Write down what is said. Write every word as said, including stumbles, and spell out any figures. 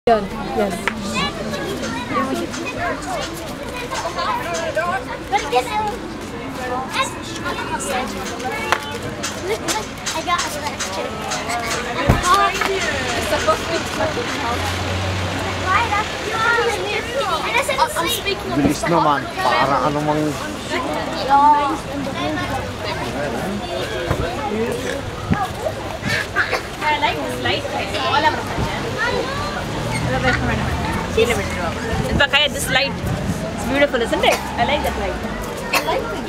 Yan, yan. Look, this and look, look, I got a selection. It's supposed to be fucking house. Right up, and I said I'm sleep. speaking of Bilis naman, para anumang I like this light. Wala mo naman yan. Wala ba naman naman? Sino ba ito? It's ba kaya this light? It's beautiful, isn't it? I like that light. I like it.